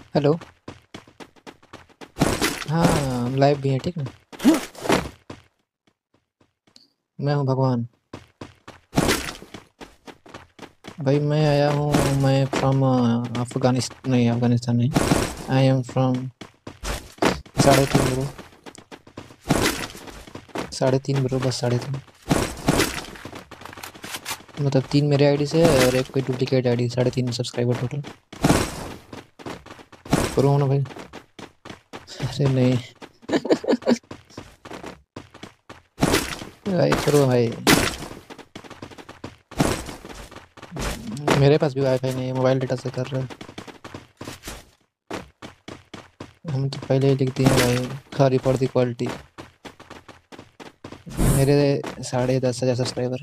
Hello. हाँ, live भी है, ठीक ना। मैं हूँ भगवान। भाई मैं आया हूँ, मैं फ्रॉम अफगानिस्तान, नहीं अफगानिस्तान नहीं, I am from 3.5 bro. 3.5 bro, बस 3.5। मतलब 3 मेरे आईडी से है और एक कोई डुप्लीकेट आईडी, 3.5 सब्सक्राइबर टोटल। करो ना भाई। अरे नहीं। भाई करो भाई। मेरे पास भी वाईफाई नहीं है, मोबाइल डेटा से कर रहे हैं। हम तो पहले ही लिख दिए हैं भाई, सॉरी फॉर दी क्वालिटी। मेरे 10,500 सब्सक्राइबर।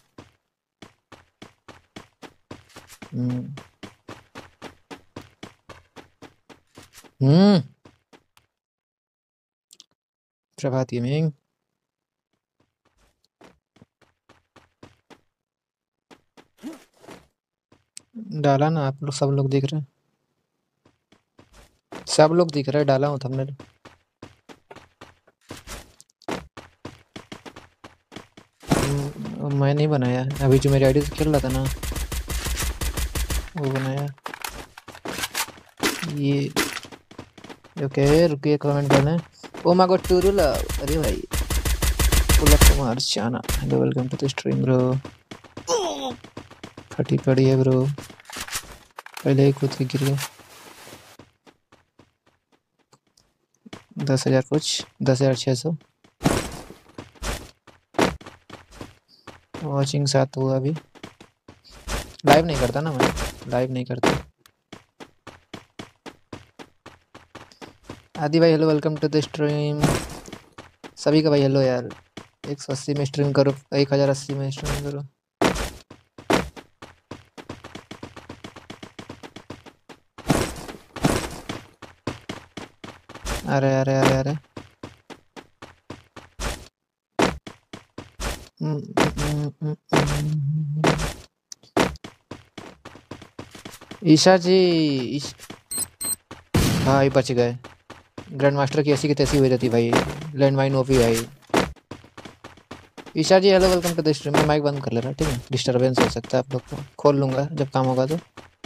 हम्म। हम्म। प्रभात गेमिंग। डाला ना, आप लोग सब लोग देख रहे हैं। सब लोग दिख रहे हैं, डाला हूँ थंबनेल। मैं नहीं बनाया, अभी जो मेरी आईडी से खेल रहा था ना, वो बनाया। ये ओके, रुकिए कमेंट करने। ओ माय गॉड टूरुल, अरे भाई। Pulak Kumar Chana, hello welcome to the stream bro. फटी पड़ी है ब्रो, पहले ही कूद के गिर गए। 10,000 कुछ, 10,600 वॉचिंग 7 हुआ अभी। लाइव नहीं करता ना मैं, लाइव नहीं करता। आदि भाई hello welcome to the stream. सभी का भाई हेलो यार। 180 में स्ट्रीम करो, 1080 में स्ट्रीम करो। अरे अरे अरे अरे। ईशा जी। ईश... भाई बच गए। ग्रैंड मास्टर की ऐसी की तैसी हुई रहती भाई। लैंड माइन ओपी भाई। Isha ji hello welcome to the stream. मैं माइक बंद कर ले रहा, ठीक है, डिस्टरबेंस हो सकता है आप लोग को, खोल लूंगा जब काम होगा तो।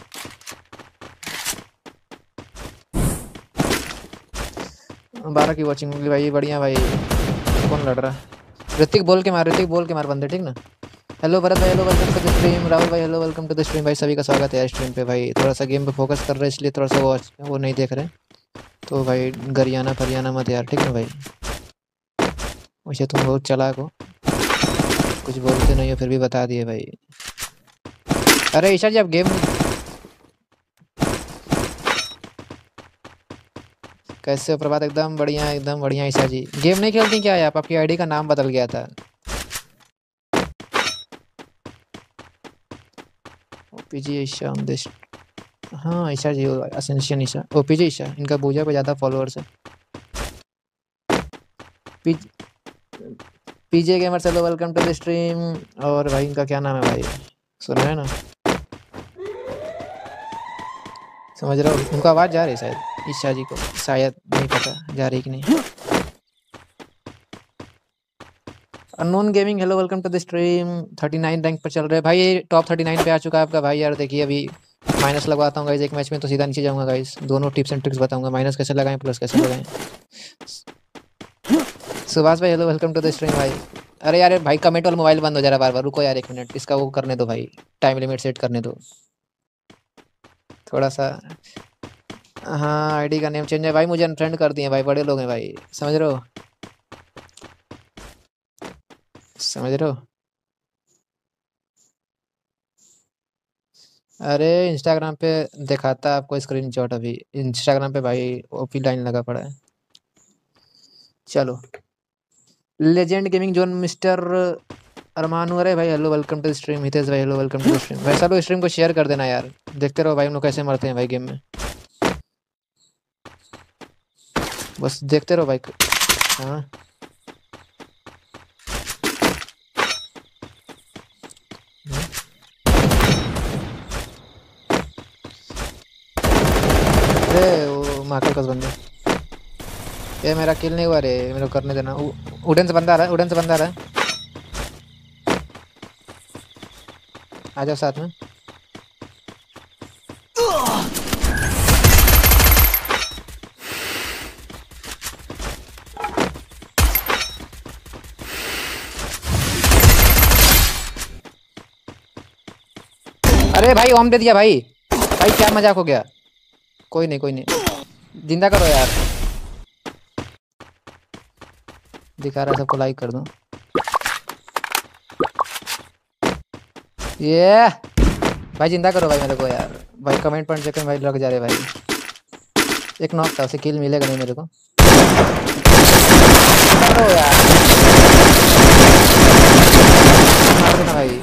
12 की वॉचिंग मिली भाई, बढ़िया भाई। कौन लड़ रहा है? ऋतिक बोल के मार, ऋतिक बोल के मार बंदे, ठीक ना। हेलो भरत भाई hello welcome to the stream. Rahul भाई hello welcome to the stream. भाई सभी का स्वागत है स्ट्रीम पे भाई। थोड़ा सा गेम पे फोकस कर रहे हैं इसलिए थोड़ा सा वो नहीं देख रहे। तो भाई गरियाना फरियाना मत यार, ठीक ना भाई। वैसे तुम बहुत चालाक हो, कुछ बोलते नहीं हो फिर भी बता दिए भाई। अरे ईशा जी आप गेम कैसे हो? प्रभात एकदम बढ़िया, एकदम बढ़िया। ईशा जी गेम नहीं खेलती क्या है आप? आपकी आईडी का नाम बदल गया था। OPG Isha on this. हाँ ईशा जी, असेंशियन ईशा, ओपीजी ईशा, इनका पूजा पे ज़्यादा फॉलोअर्स है। पीजे गेमर चलो वेलकम टू द स्ट्रीम। और भाई इनका क्या नाम है भाई, सुना है ना? समझ रहे हो, उनको आवाज़ जा रही है शायद, ईशा जी को शायद, नहीं पता जा रही कि नहीं। Unknown gaming hello welcome to the stream. 39 rank पर चल रहे हैं भाई, टॉप 39 पे आ चुका है आपका भाई यार। देखिए अभी माइनस लगवाता हूँ गाइस, एक मैच में तो सीधा नीचे जाऊंगा गाइस। दोनों टिप्स एंड ट्रिक्स बताऊंगा, माइनस कैसे लगाएं प्लस कैसे लगाएं। सुभाष भाई hello welcome to the stream भाई। अरे यार भाई कमेंट वाला मोबाइल बंद हो जा रहा है बार बार, रुको यार 1 मिनट, इसका वो करने दो भाई, टाइम लिमिट सेट करने दो थोड़ा सा। हाँ आईडी का नेम चेंज है भाई, मुझे अनफ्रेंड कर दिए भाई, बड़े लोग हैं भाई, समझ रहे हो? समझ रहे हो? अरे इंस्टाग्राम पे दिखाता है आपको स्क्रीनशॉट, अभी इंस्टाग्राम पे भाई ओपी लाइन लगा पड़ा है। चलो legend gaming zone mister Arman हो रहे भाई hello welcome to stream. Hitesh भाई हेलो वेलकम टू स्ट्रीम। भाई सब लोग स्ट्रीम को शेयर कर देना यार, देखते रहो भाई हम लोग कैसे मरते हैं भाई गेम में, बस देखते रहो भाई। हाँ अरे वो महाकाल कस बंदे, ये मेरा किल नहीं हुआ रे, मेरे को करने देना। उड़न से बंदा आ रहा है, उड़न से बंदा आ रहा है, आ जाओ साथ में। अरे भाई ओम दे दिया भाई, भाई क्या मजाक हो गया। कोई नहीं कोई नहीं, जिंदा करो यार। दिखा रहा है सबको, लाइक कर दो ये भाई, जिंदा करो भाई मेरे को यार। भाई कमेंट पॉइंट चेक भाई लग जा रहे भाई। एक नॉक था, उसे किल मिलेगा नहीं मेरे को। करो यार, मार देना भाई।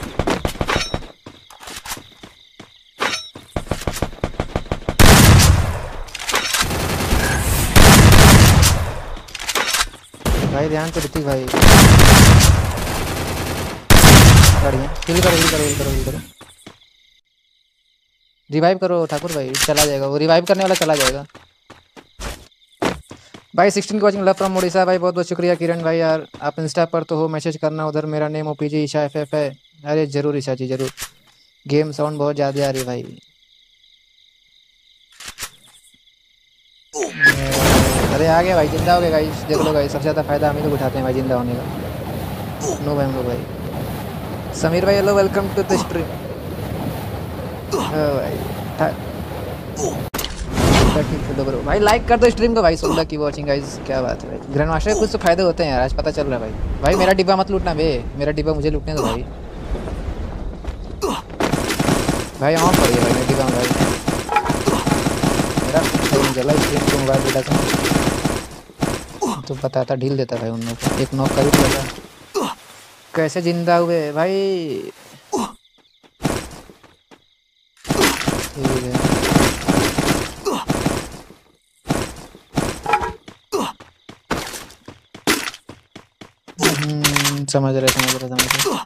भाई ध्यान से ऋतिक भाई, बढ़िया। हिल करो हिल करो हिल करो हिल करो, रिवाइव करो ठाकुर भाई, चला जाएगा वो, रिवाइव करने वाला चला जाएगा भाई। 16 की वॉचिंग, लव फ्रॉम उड़ीसा भाई, बहुत बहुत शुक्रिया किरण भाई यार। आप इंस्टा पर तो हो, मैसेज करना उधर, मेरा नेम ओपीजी ईशा एफएफ है। अरे जरूर ईशा जी जरूर। गेम साउंड बहुत ज़्यादा आ रही है भाई। अरे आ गया भाई, जिंदा हो गया गाइस, देख लो गाइस, सबसे ज़्यादा फायदा हम ही लोग उठाते हैं भाई जिंदा होने का। नो भाई हम लोग भाई। समीर भाई hello, welcome to the stream भाई। लाइक कर दो स्ट्रीम को भाई। 16 की वॉचिंग गाइस, क्या बात है भाई। ग्रैंड मास्टर कुछ तो फायदे होते हैं यार, आज पता चल रहा है भाई। भाई मेरा डिब्बा मत लूटना बे, मेरा डिब्बा मुझे लूटने दो भाई। भाई ऑन पड़ी है भाई मेरा डिब्बा में भाई, मेरा फोन जला स्क्रीन को, मोबाइल डेटा का तो बताता, ढील देता भाई उन लोग को। एक नॉक कर भी दिया। कैसे जिंदा हुए भाई, ठीक है। समझ रहे समझ रहे समझ रहे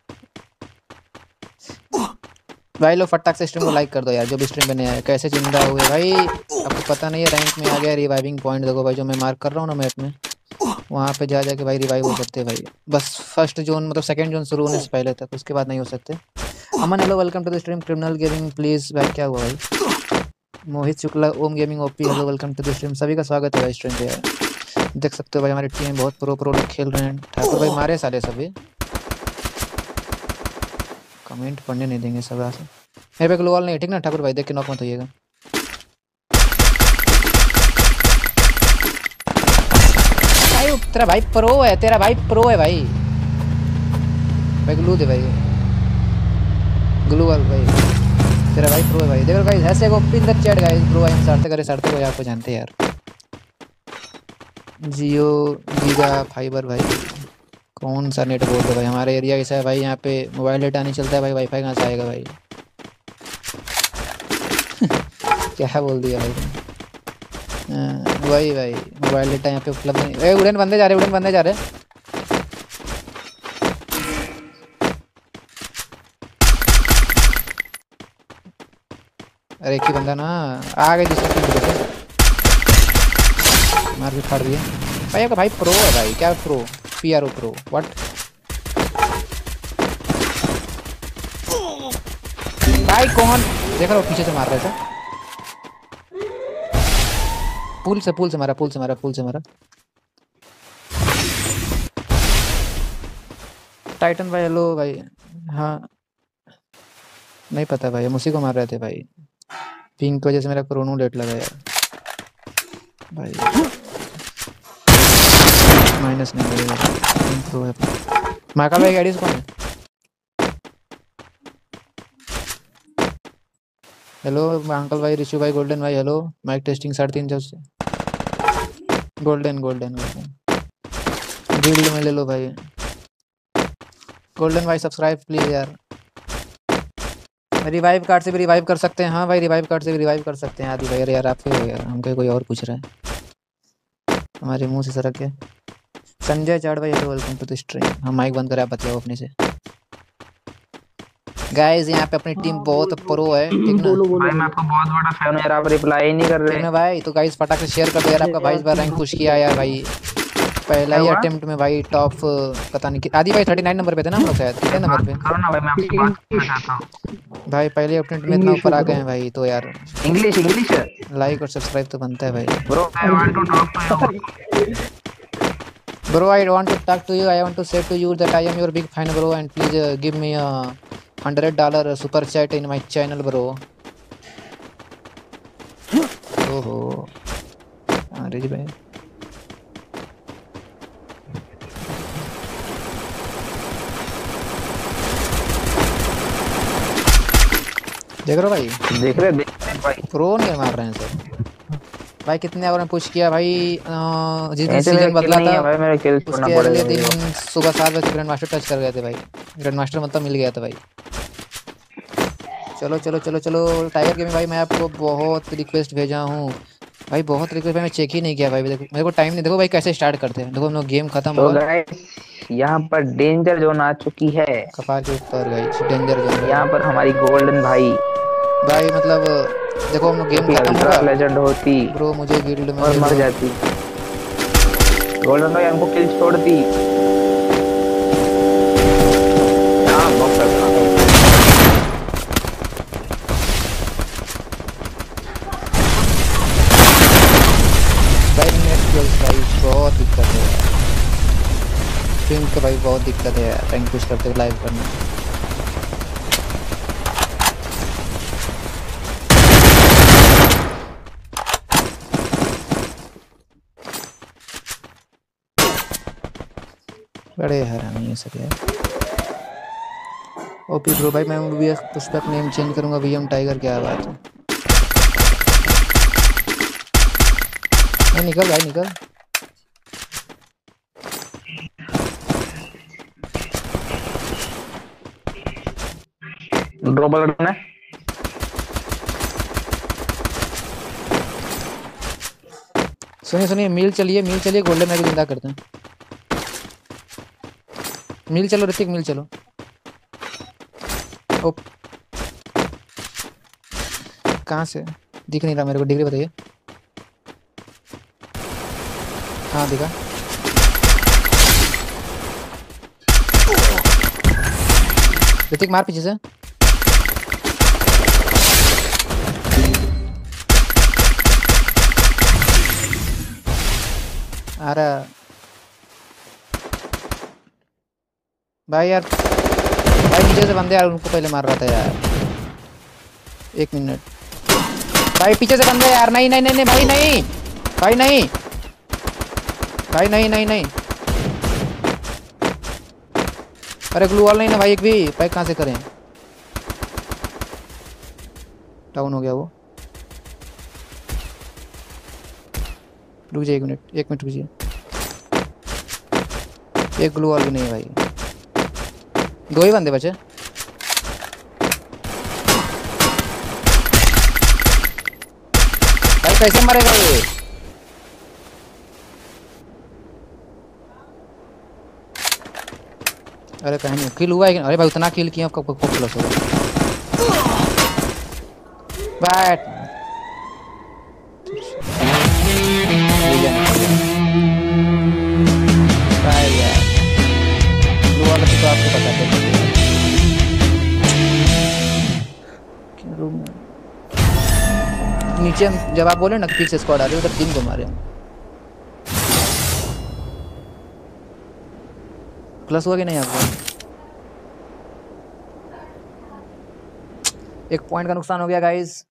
भाई। लोग फटाक से स्ट्रीम को लाइक कर दो यार, जो भी स्ट्रीम पे नया है। कैसे जिंदा हुए भाई, आपको पता नहीं है, रैंक में आ गया रिवाइविंग पॉइंट, देखो भाई जो मैं मार्क कर रहा हूँ ना मैप में, वहाँ पे जा जाके भाई रिवाइव हो सकते हैं भाई। बस फर्स्ट जोन मतलब सेकंड जोन शुरू होने से पहले तक, उसके बाद नहीं हो सकते। Aman hello, welcome to the stream. Criminal gaming please भाई, क्या हुआ भाई। Mohit Shukla, Om gaming OP hello, welcome to the stream. सभी का स्वागत है भाई स्ट्रीम पे यार। देख सकते हो भाई हमारी टीम बहुत प्रो लोग खेल रहे हैं। ठाकुर भाई मारे साले सभी, कमेंट पढ़ने नहीं देंगे सब से। मेरे पे ग्लोवाल नहीं है ठीक ना ठाकुर भाई, देख के नॉक मत होइएगा। भाई तेरा भाई प्रो है, तेरा भाई प्रो है भाई। भाई ग्लू दे भाई, ग्लूवाल भाई, तेरा भाई प्रो है भाई। देखो गाइस, ऐसे को pin the chat guys, bro I am सारते को आपको जानते हैं यार। जियो गीगा फाइबर भाई, कौन सा नेट बोल रहे भाई, हमारे एरिया ऐसा है भाई, यहाँ पे मोबाइल डेटा नहीं चलता है भाई, वाईफाई कहाँ से आएगा भाई। क्या बोल दिया भाई। वही भाई, मोबाइल डेटा यहाँ पे उपलब्ध नहीं। उड़न बंदे जा रहे, उड़न बंदे जा रहे। अरे एक ही बंदा ना, आ गए दूसरे टीम मार के फाड़ दिए भाई। का भाई प्रो है भाई, क्या प्रो, पीआरओ प्रो व्हाट भाई। कौन देख रहा हो, पीछे से मार रहे थे, पुल से मारा, पुल से मारा। टाइटन भाई हेलो भाई। हाँ नहीं पता भाई, हम उसी को मार रहे थे भाई, पिंक की वजह से मेरा क्रोनो लेट लगा यार भाई। माइनस नहीं लगेगा, प्रो है। महाकाल भाई गाड़ी से कौन है। हेलो अंकल भाई, ऋषु भाई, गोल्डन भाई हेलो। माइक टेस्टिंग 3.5 से गोल्डन गिल्ड में ले लो भाई। गोल्डन भाई सब्सक्राइब प्लीज यार। रिवाइव कार्ड से भी रिवाइव कर सकते हैं। हाँ भाई रिवाइव कार्ड से भी रिवाइव कर सकते हैं आदि भाई। अरे यार आप हो यार, हमको कोई और पूछ रहा है, हमारे मुंह से सरक है। संजय चाड़ भाई hello, welcome to the stream. हम माइक बंद करें, आप बताओ अपने से। गाइस यहाँ पे अपनी टीम बहुत प्रो है, ठीक ना? बोलो बोलो भाई मैं आपका बहुत बड़ा फैन हूँ यार, आप रिप्लाई ही नहीं कर ठीक रहे। ना भाई? तो गाइस फटाक से शेयर कर दो यार, आपका भाई इस बार रैंक पुश किया यार भाई, पहला क्या ही हुआ? अटेम्प्ट में भाई टॉप। पता नहीं आदि भाई 39 नंबर पे थे ना हम लोग, शायद अरे कितने नंबर बात पे? करो ना भाई, मैं आपसे बात करना चाहता हूँ। भाई पहले अटेम्प्ट में इतना इंग्लिश ऊपर में आ गए करो। हैं भाई, तो यार इंग्लिश इंग्लिश है। लाइक और सब्सक्राइब तो बनता है भाई। Bro I want to talk to you. Bro, I want to talk to you. I want to say to you that I am your big fan, bro, and please give me a $100 super chat in my channel, bro. ओहो, अरे जी भाई, देख रहे हो भाई? देख रहे भाई। प्रो नहीं मार रहे हैं सब भाई। कितने ओवर में पुश किया भाई? जिस दिन ऐसे मेरे सीजन किल बदला नहीं था है भाई, मेरे किल छोड़ना उसके अगले पड़ेगा मेरे दिन को। सुबह 7 बजे ग्रैंड मास्टर टच कर गए थे भाई। ग्रैंड मास्टर मतलब मिल गया था भाई। चलो चलो चलो चलो, टाइगर गेमिंग भाई मैं आपको बहुत रिक्वेस्ट भेजा हूँ भाई, बहुत रिक्वेस्ट भाई, मैं चेक ही नहीं किया भाई। देखो मेरे को टाइम नहीं, देखो भाई कैसे स्टार्ट करते हैं, देखो हम लोग गेम खत्म तो होगा। गाइस यहाँ पर डेंजर जोन आ चुकी है। कपार के ऊपर गाइस डेंजर जोन भाई। यहाँ पर हमारी गोल्डन भाई भाई मतलब देखो हम लोग जो गेम कि खत्म अल्ट्रा होगा, लेजेंड होती ब्रो मुझे गिल्ड में और ले मर लो। जाती। गोल्डन भाई हमको किल छोड़ दी। यहाँ बॉक्स करना था उसको। भाई नेट स्किल्स भाई बहुत दिक्कत है यार, स्ट्रीम का भाई बहुत दिक्कत है यार, रैंक पुश करते हुए लाइव करना। बड़े हरामी है सब यार। ओपी ब्रो भाई मैं वीएस पुष्पक नेम चेंज करूंगा, वीएम टाइगर, क्या बात है? नहीं निकल भाई निकल। ड्रॉबल रन है। सुनिए सुनिए, मिल चलिए, गोल्डन मैगी जिंदा करते हैं। मिल चलो ऋतिक, मिल चलो। ओ कहाँ से दिख नहीं रहा मेरे को, डिग्री बताइए। हाँ दिखा। ऋतिक मार पीछे से। आ रहा भाई यार, भाई नीचे से बंदे यार, उनको पहले मार रहा था यार। 1 मिनट भाई, पीछे से बंदे यार, नहीं नहीं नहीं नहीं भाई, नहीं भाई, नहीं भाई, नहीं नहीं नहीं। अरे ग्लू वॉल नहीं ना भाई, एक भी पैक कहाँ से करें? डाउन हो गया वो। रुक जाइए 1 मिनट, 1 मिनट रुकिए। एक ग्लू वॉल भी नहीं है भाई, 2 ही बंदे बचे। भाई कैसे मरेगा ये? अरे कहीं नहीं किल हुआ है अरे भाई, उतना किल किया कब कब प्लस होगा? बैट भाई यार, ग्लू वाला तो आपको पता है रूम में नीचे जब आप बोले ना कि पीछे स्क्वाड आ रही है, उधर 3 को मारे हम। प्लस हुआ कि नहीं आपको? 1 पॉइंट का नुकसान हो गया गाइस।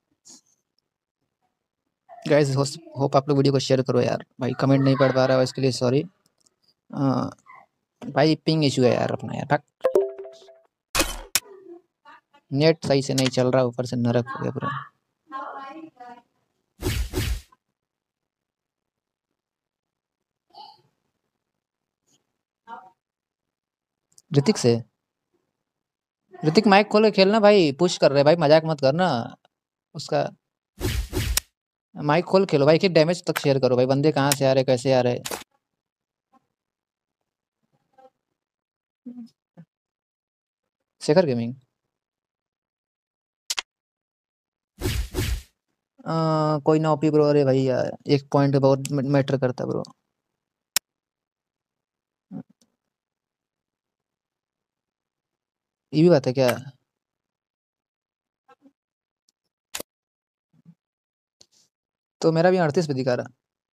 गाइस होप आप लोग वीडियो को शेयर करो यार भाई, कमेंट नहीं पढ़ पा रहा है इसके लिए सॉरी। भाई पिंग इशू है यार अपना यार, भाग। नेट सही से नहीं चल रहा, ऊपर से नरक हो गया पूरा। ऋतिक से, ऋतिक माइक खोल के खेलना भाई, पुश कर रहे भाई, मजाक मत करना उसका। माइक खोल खेलो भाई, कि डैमेज तक शेयर करो भाई, बंदे कहाँ से आ रहे कैसे आ रहे। शेखर गेमिंग कोई ना ओपी ब्रो। अरे भाई यार एक पॉइंट बहुत मैटर करता ब्रो। ये भी बात है क्या? तो मेरा भी 38 पे दिखा रहा।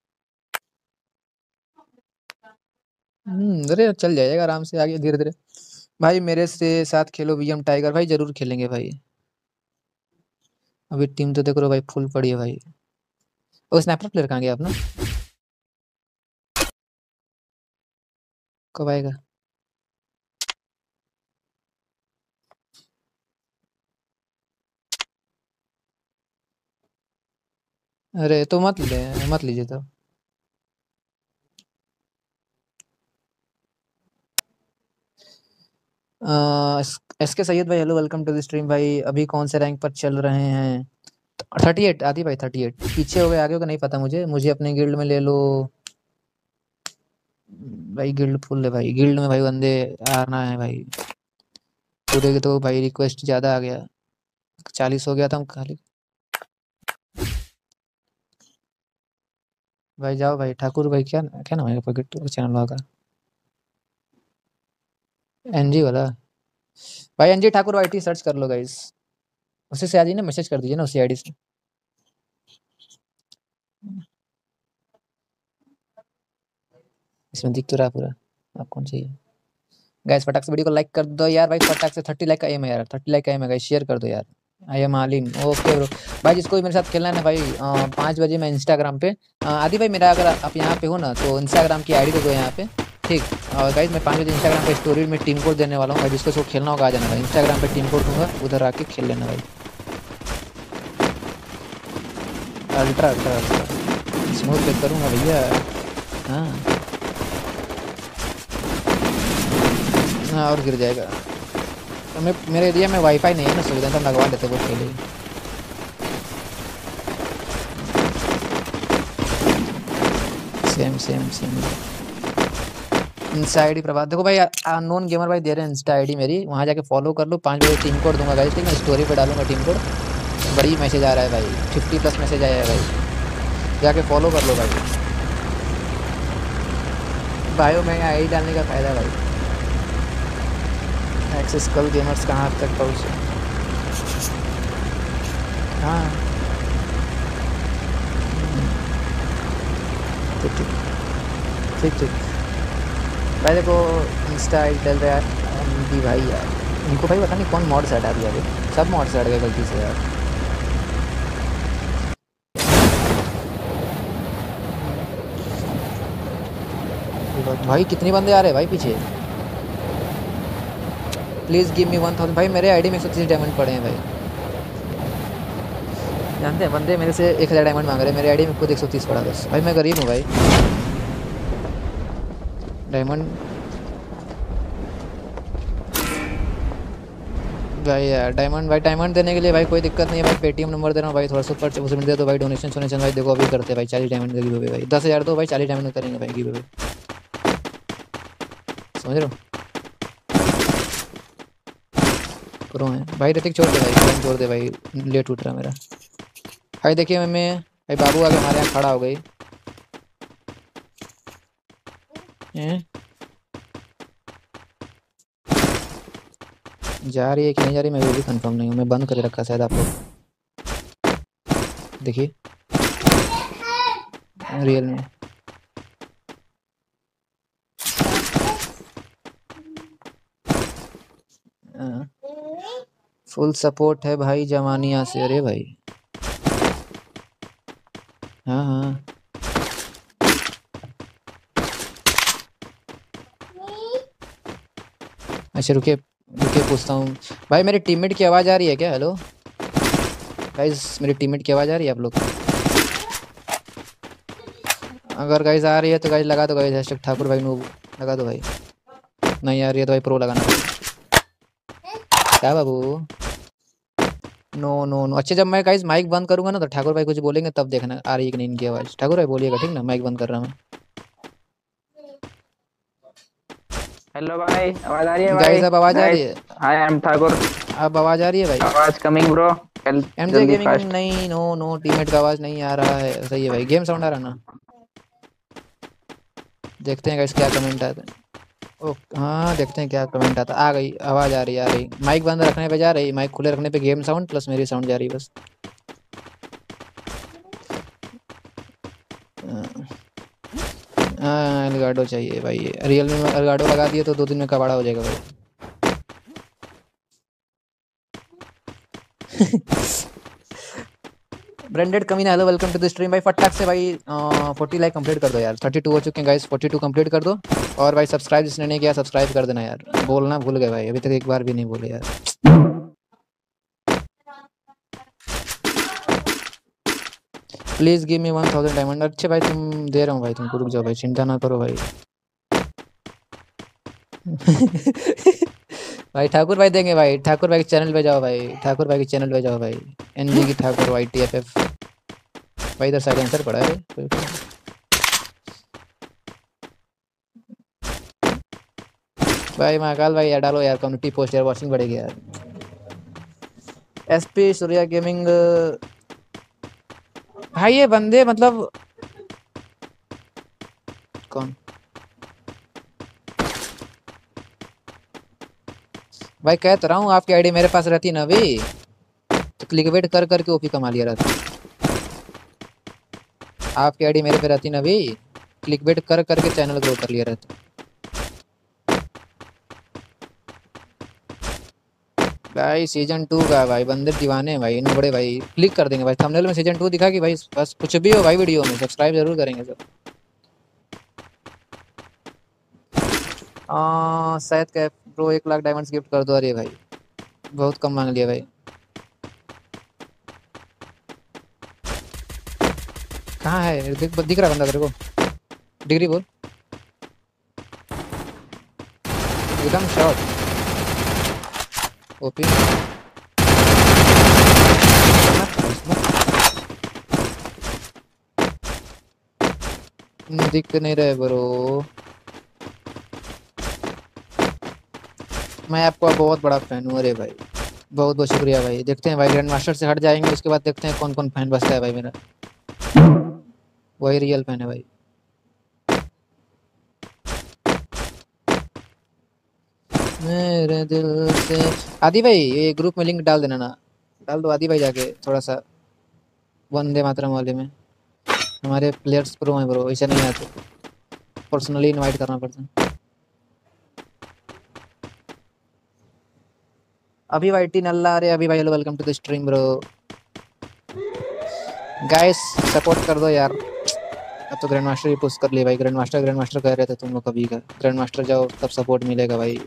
अरे चल जाएगा आराम से आगे धीरे धीरे। भाई मेरे से साथ खेलो वीएम टाइगर भाई, जरूर खेलेंगे भाई। अभी टीम तो देख लो भाई, फुल पड़ी है भाई। वो स्नैपर प्लेयर कहाँ गया अपना? कब आएगा? अरे तो मत ले, मत लीजिए तो। एसके सैयद भाई hello welcome to the stream भाई। अभी कौन से रैंक पर चल रहे हैं? 38 आदि भाई, 38 पीछे हो गए, आगे हो गए नहीं पता मुझे। मुझे अपने गिल्ड में ले लो भाई, गिल्ड फुल है भाई, गिल्ड में भाई बंदे आना है भाई। पूरे के तो भाई रिक्वेस्ट ज़्यादा आ गया, 40 हो गया था हम खाली। भाई जाओ भाई, ठाकुर भाई क्या क्या नाम है पॉकेट चैनल वाला? एनजी वाला भाई, एनजी ठाकुर वाईटी सर्च कर लो गाइस। उसी से आ जाइए ना, मैसेज कर दीजिए ना उसी आईडी से। इसमें दिख तो रहा पूरा, आप कौन चाहिए? गाइस फटाक से वीडियो को लाइक कर दो यार भाई, फटाक से 30 लाइक का एम है यार, 30 लाइक का एम है गाइस, शेयर कर दो यार। I am Alim okay bro. भाई जिसको भी मेरे साथ खेलना है ना भाई, 5 बजे मैं इंस्टाग्राम पे, आदि भाई मेरा अगर आप यहाँ पे हो ना तो इंस्टाग्राम की आईडी दे दो यहाँ पे, ठीक। और गाइस मैं 5 बजे इंस्टाग्राम पे स्टोरी में टीम कोड देने वाला हूँ भाई, जिसको खेलना होगा आ जाना भाई, इंस्टाग्राम पे टीम कोड दूंगा, उधर आके खेल लेना भाई। अल्ट्रा अल्ट्रा अल्ट्रा स्मूथ पे करूँगा भैया। हाँ हाँ, और गिर जाएगा। तो मैं मेरे एरिया में वाईफाई नहीं है ना, सुविधा तो लगवा लेते वो खेले। Same same same. Insta ID Prabhat देखो भाई, अननोन गेमर भाई दे रहे हैं इंस्टा आईडी मेरी, वहाँ जाके फॉलो कर लो। 5 बजे टीम कोड दूंगा गाइस, ठीक है, स्टोरी पे डालूंगा टीम कोड। बड़ी मैसेज आ रहा है भाई, 50+ मैसेज आया है भाई, जाके फॉलो कर लो भाई। बायो में आईडी डालने का फायदा भाई। एक्सेस कल गेमर्स कहाँ तक पहुँचे? हाँ ठीक ठीक ठीक ठीक भाई। देखो इंस्टा आईडी डल रहा है एमडी भाई यार, इनको भाई पता नहीं कौन मॉड से हटा दिया भाई, सब मॉड से हट गए गलती से यार। भाई कितने बंदे आ रहे हैं भाई पीछे? प्लीज़ गिव मी 1000 भाई, मेरे आईडी में 130 डायमंड पड़े हैं भाई। जानते हैं बंदे मेरे से 1000 डायमंड मांग रहे हैं, मेरे आईडी में खुद 130 पड़ा बस। भाई मैं गरीब हूँ भाई। डायमंड भाई यार, डायमंड भाई, डायमंड देने के लिए भाई कोई दिक्कत नहीं है भाई, पेटीएम नंबर दे रहा हूँ भाई, थोड़ा सुपर उसमें दे दो भाई, डोनेशन सोनेशन भाई देखो अभी करते हैं भाई, 40 डायमंड का गिव अवे भाई, 10,000 दो भाई, 40 डायमंड करेंगे भाई गिव अवे, समझ रहे हो? प्रो है भाई। ऋतिक छोड़ दे भाई, टाइम छोड़ दे भाई, लेट उठ रहा मेरा भाई। देखिए मैं भाई, बाबू आगे हमारे यहाँ खड़ा हो गई हैं? जा रही है कि नहीं जा रही मैं वो भी कंफर्म नहीं हूँ, मैं बंद कर रखा शायद आप लोग देखिए रियल में। फुल सपोर्ट है भाई जमानिया से। अरे भाई हाँ हाँ अच्छा रुके रुके पूछता हूँ भाई, मेरी टीममेट की आवाज़ आ रही है क्या? हेलो गाइस, मेरी टीममेट की आवाज़ आ रही है आप लोग? अगर गाइस आ रही है तो गाइस लगा दो गाइस, हैशटैग ठाकुर भाई नूब लगा दो भाई। नहीं आ रही है तो भाई प्रो लगाना भाई। क्या बाबू? No no no. अच्छा जब मैं गाइस माइक बंद करूंगा ना तो ठाकुर भाई कुछ बोलेंगे तब देखना आ रही है कि नहीं इनकी आवाज़। ठाकुर भाई बोलिएगा ठीक ना, माइक बंद कर रहा हूँ मैं। हेलो भाई, आवाज आ रही है भाई? गाइस अब आवाज़ आ रही गाइस, है? आई एम ठाकुर, अब आवाज आ रही है भाई? आवाज कमिंग ब्रो। एमजे जल्दी गेमिंग फास्ट। नहीं, नो नो टीममेट का आवाज नहीं आ रहा है। सही है भाई, गेम साउंड आ रहा ना? देखते हैं गाइस क्या कमेंट आता है। ओ हाँ, देखते हैं क्या कमेंट आता। आ गई आवाज, आ रही आ रही। माइक बंद रखने पे जा रही, माइक खुले रखने पे गेम साउंड प्लस मेरी साउंड जा रही बस। हाँ एलगाडो चाहिए भाई, रियल में एलगाडो लगा दिए तो 2 दिन में कबाड़ा हो जाएगा भाई। ब्रांडेड कमीना, hello welcome to the stream भाई। फटाक से भाई 40 लाइक कंप्लीट कर दो यार। 32 हो चुके हैं गाइस, 42 कंप्लीट कर दो। और भाई सब्सक्राइब जिसने नहीं किया सब्सक्राइब कर देना यार। बोलना भूल गए भाई, अभी तक एक बार भी नहीं बोले यार। Please give me 1000 diamond. अच्छे भाई तुम दे रहा हूँ भाई, तुमको रुक जाओ भाई, चिंता ना करो भाई। भाई ठाकुर भाई देंगे भाई, ठाकुर भाई के चैनल पे जाओ भाई, ठाकुर भाई के चैनल पे जाओ भाई। एनजी की Thakur Y T F F. भाई इधर साइलेंसर पड़ा है भाई। भाई महाकाल भाई यार डालो यार, कम्युनिटी पोस्ट यार, वॉचिंग बढ़ेगी यार। SP Surya gaming. भाई ये बंदे मतलब कौन? भाई कह तो रहा हूँ, आपकी आईडी मेरे पास रहती ना अभी तो क्लिकबेट कर करके ओपी कमा लिया रहता। आपकी आईडी मेरे पे रहती ना अभी, क्लिकबेट कर करके चैनल ग्रो कर लिया रहता। भाई सीजन 2 का भाई, बंदे दीवाने हैं भाई, इन बड़े भाई क्लिक कर देंगे भाई। थंबनेल में सीजन 2 दिखा कि भाई बस कुछ भी हो भाई, वीडियो में सब्सक्राइब जरूर करेंगे सब। शायद क्या ब्रो, 1 लाख डायमंड्स गिफ्ट कर दो। अरे भाई बहुत कम मांग लिया भाई। कहाँ है? दिख रहा बंदा तेरे को? डिग्री बोल एकदम शॉर्ट ओपी। दिख नहीं रहे ब्रो। मैं आपका बहुत बड़ा फैन हूँ। अरे भाई बहुत बहुत शुक्रिया भाई। देखते हैं भाई, ग्रैंड मास्टर से हट जाएंगे उसके बाद देखते हैं कौन कौन फैन बचता है भाई मेरा। वही रियल फैन है भाई। मेरे दिल से। आदि भाई ये ग्रुप में लिंक डाल देना ना, डाल दो आदि भाई जाके थोड़ा सा। वंदे मातरम वाले में हमारे प्लेयर्स प्रो हैं ब्रो, ऐसे नहीं आते, पर्सनली इनवाइट करना पड़ता है। अभी भाई टी नल्ला, अरे अभी भाई hello welcome to the stream bro. Guys support कर दो यार। अब तो ग्रैंड मास्टर ही पुश कर लिए भाई। ग्रैंड मास्टर कह रहे थे तुम लोग कभी का। ग्रैंड मास्टर जाओ तब सपोर्ट मिलेगा भाई।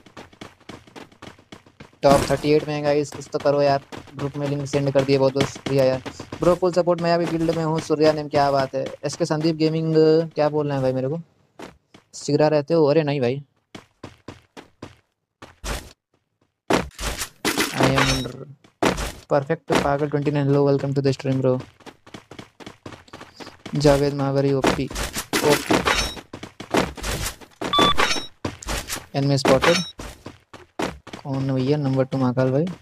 टॉप 38 में है गाइस, कुछ तो करो यार। ग्रुप में लिंक सेंड कर दिए, बहुत बहुत शुक्रिया यार। ब्रो फुल सपोर्ट, मैं अभी गिल्ड में हूँ। सूर्या नेम, क्या बात है। एसके संदीप गेमिंग, क्या बोल रहे हैं भाई मेरे को? सिगरा रहते हो? अरे नहीं भाई, आई एम परफेक्ट पागल 29 hello welcome to the stream bro. Javed Mahawari OP OP. Enemy spotted. कौन भैया? नंबर 2 महाकाल भाई।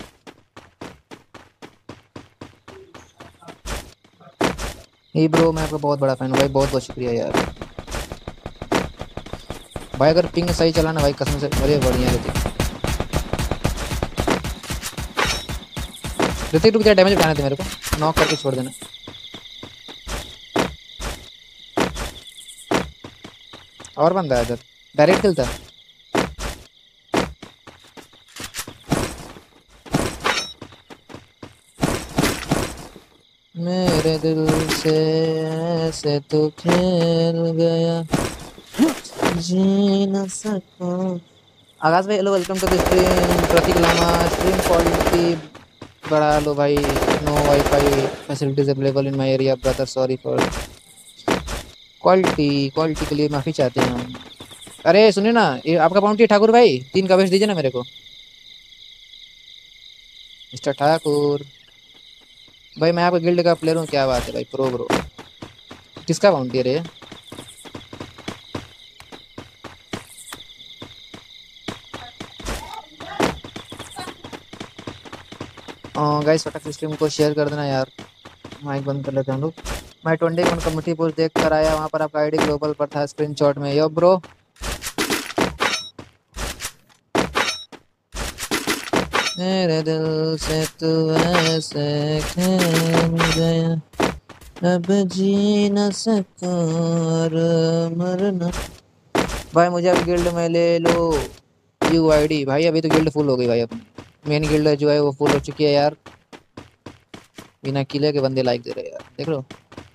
ये ब्रो मैं आपका बहुत बड़ा फैन हूँ भाई, बहुत बहुत शुक्रिया यार भाई। अगर पिंग सही चला ना भाई कसम से, अरे बढ़िया ऋतिक। ऋतिक रुक जा, डैमेज उठाने थे मेरे को, नॉक करके छोड़ देना। और बंदा है इधर, डायरेक्ट किल था। मेरे दिल से ऐसे तो खेल गया, जी न सकूं। आकाश भाई hello welcome to the stream. Prateek Lama, stream quality बढ़ा लो भाई। No wifi facilities available in my area brother, sorry for. Quality के लिए माफ़ी चाहते हैं हम। अरे सुनिए ना, ये आपका बाउंटी ठाकुर भाई 3 कवच दीजिए ना मेरे को। मिस्टर ठाकुर भाई, मैं आपका गिल्ड का प्लेयर हूँ, क्या बात है भाई, प्रो ब्रो। किसका बाउंटी है रे? गाइस फटाक से स्ट्रीम को शेयर कर देना यार। माइक बंद कर लेते हैं हम लोग। मैं 21 कम्युनिटी पोस्ट देख कर आया, वहाँ पर आपका आईडी ग्लोबल पर था स्क्रीनशॉट में। यो ब्रो, मेरे दिल से तू ऐसे खेल गया, अब जी न सकूं और मरना। भाई मुझे अभी गिल्ड में ले लो यूआईडी। भाई अभी तो गिल्ड फुल हो गई भाई, अपनी मेन गिल्ड जो है वो फुल हो चुकी है यार। बिना किले के बंदे लाइक दे रहे हैं यार, देख लो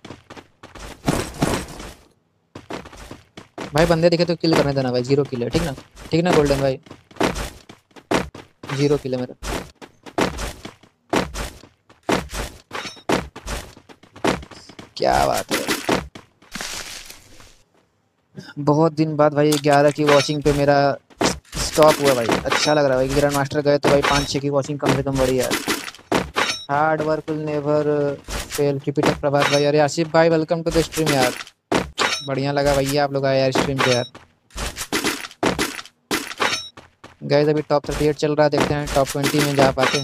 भाई। बंदे दिखे तो किल करने देना भाई, 0 किल है, ठीक ना? ठीक ना गोल्डन भाई? 0 किल है मेरा। क्या बात है, बहुत दिन बाद भाई 11 की वॉचिंग पे मेरा स्टॉप हुआ भाई। अच्छा लग रहा है भाई। ग्रैंड मास्टर गए तो भाई 5-6 की वॉचिंग कम से कम बढ़ी यार। Hard work will never fail, keep it up Prabhat भाई। अरे आसिफ भाई वेलकम टू द स्ट्रीम यार। बढ़िया लगा भैया आप लोग आए यार स्ट्रीम पे यार। गाइस अभी टॉप 38 चल रहा है, देखते हैं टॉप 20 में जा पाते।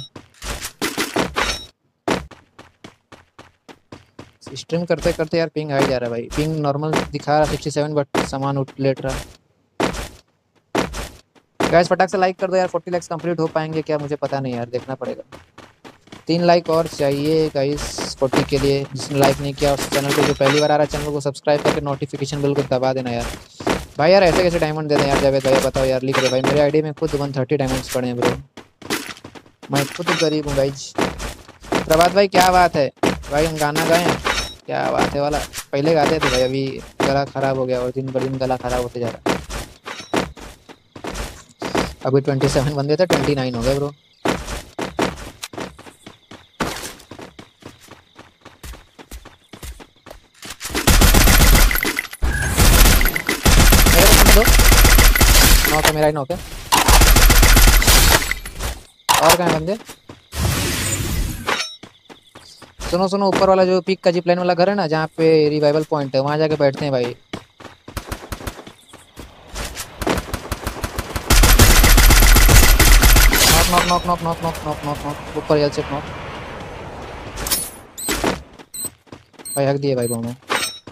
स्ट्रीम करते करते यार पिंग हाई जा रहा है भाई। पिंग नॉर्मल दिखा रहा 67 बट सामान उठ लेट रहा। गाइस फटाक से लाइक कर दो यार। 40 लाइक्स कंप्लीट हो पाएंगे क्या मुझे पता नहीं यार, देखना पड़ेगा। 3 लाइक और चाहिए गाइस 40 के लिए। जिसने लाइक नहीं किया उस चैनल को, जो पहली बार आ रहा है चैनल को सब्सक्राइब करके नोटिफिकेशन बिल को दबा देना यार। भाई यार ऐसे कैसे डायमंड दे दें यार जावेद भाई, बताओ यार। लिख रहे भाई मेरे आईडी में खुद 130 डायमंड्स पड़े हैं ब्रो। मैं खुद गरीब हूँ गाइज। प्रभात भाई क्या बात है भाई, हम गाना गाएं? क्या बात है वाला। पहले गाते थे भाई, अभी गला खराब हो गया और दिन ब दिन गला खराब होते जा रहा है। अभी 27 बंदे थे, 29 हो गए ब्रो। नॉक है मेरा ही, नॉक है। और कहाँ है बंदे? सुनो सुनो, ऊपर वाला जो पीक का जिप लाइन वाला घर है ना, जहाँ पे रिवाइवल पॉइंट है, वहाँ जाके बैठते हैं भाई। Knock knock knock knock knock knock knock knock ऊपर एल से नॉक। भाई हक दिए भाई बम में।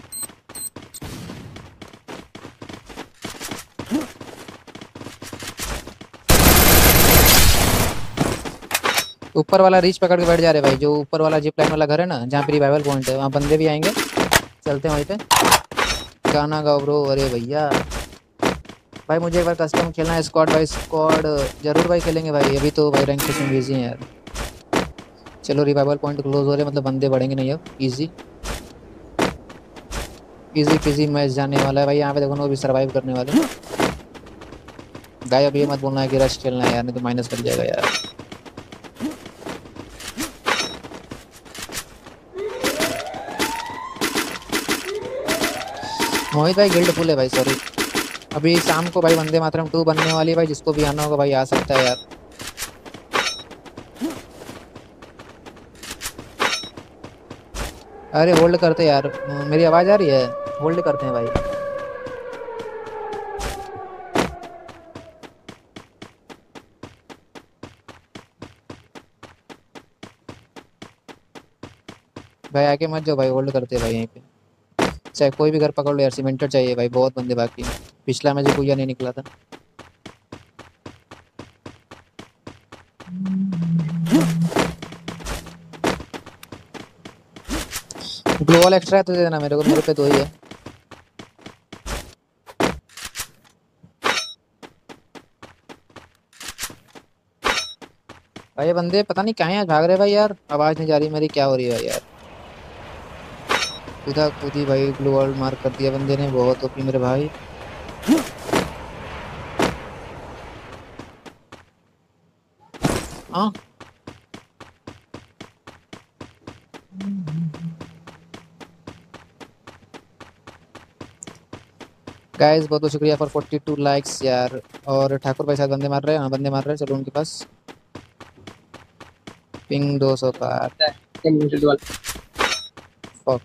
ऊपर वाला रीच पकड़ के बैठ जा रहे भाई। जो ऊपर वाला जिप लाइन वाला घर है ना, जहाँ पे रिवाइवल पॉइंट है, वहाँ बंदे भी आएंगे। चलते हैं वहीं पे। गाना गाओ ब्रो। अरे भैया भाई मुझे एक बार कस्टम खेलना है, स्क्वाड बाय स्क्वाड। जरूर भाई खेलेंगे भाई। अभी तो भाई रैंक से बिजी हैं यार। चलो रिवाइवल पॉइंट क्लोज हो रहे, मतलब बंदे बढ़ेंगे नहीं अब। इजी इजी पीजी मैच जाने वाला है भाई। यहाँ पे देखो ना, वो भी सर्वाइव करने वाले। गाय अब ये मत बोलना है कि रश खेलना है यार, नहीं तो माइनस कर जाएगा यार। मोहित भाई गिल्ड फुल है भाई, सॉरी। अभी शाम को भाई वंदे मातरम 2 बनने वाली है भाई। जिसको भी आना होगा भाई आ सकता है यार। अरे होल्ड करते यार, मेरी आवाज़ आ रही है? होल्ड करते हैं भाई। भाई आके मत जाओ भाई, होल्ड करते हैं भाई यहीं पे। चाहे कोई भी घर पकड़ लो यार, सीमेंटेड चाहिए भाई। बहुत बंदे बाकी हैं। पिछला में जो कोई नहीं निकला था। ग्लोबल एक्स्ट्रा है तो दे देना मेरे को, मेरे पे 2 ही है। भाई ये बंदे पता नहीं कहाँ हैं, भाग रहे भाई यार। आवाज़ नहीं जा रही मेरी, क्या हो रही है भाई यार। खुदा खुदी भाई ग्लोबल मार कर दिया बंदे ने, बहुत ओपी मेरे भाई। हाँ गाइस बहुत बहुत शुक्रिया फॉर 42 लाइक्स यार। और ठाकुर भाई शायद बंदे मार रहे हैं। हाँ बंदे मार रहे हैं, चलो उनके पास। पिंग 200 का। फक।